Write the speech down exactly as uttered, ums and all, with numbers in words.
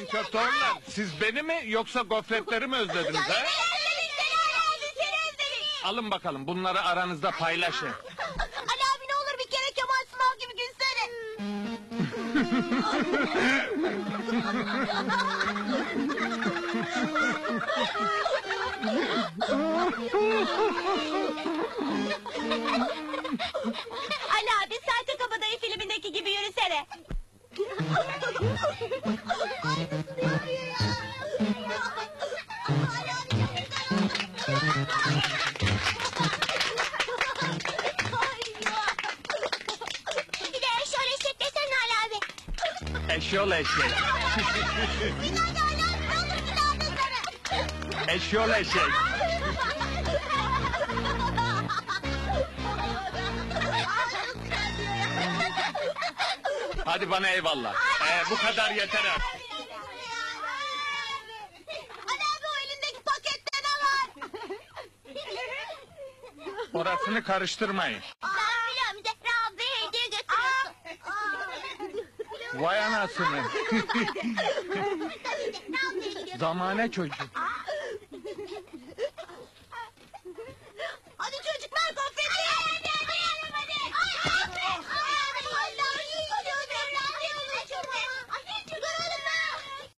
Köfteoğullar, siz beni mi yoksa gofretleri mi özlediniz ha? Seni özledik. Alın bakalım, bunları aranızda paylaşın. Ali abi ne olur bir kere Kemal Sunal gibi gülsene. Ali abi Serçe Kabadayı filmindeki gibi yürüsene. Bir de eşol eşek desene Ali abi. Eşyol eşek, Bir daha da Ali abi ne olur bir daha desene. eşyol eşek. Hadi bana eyvallah. Ee, bu kadar yeter artık. Ali abi o elindeki pakette ne var? Orasını karıştırmayın. Ben biliyorum Zehra ablaya hediye götürüyorsun. Vay anasını. Zamane çocuk.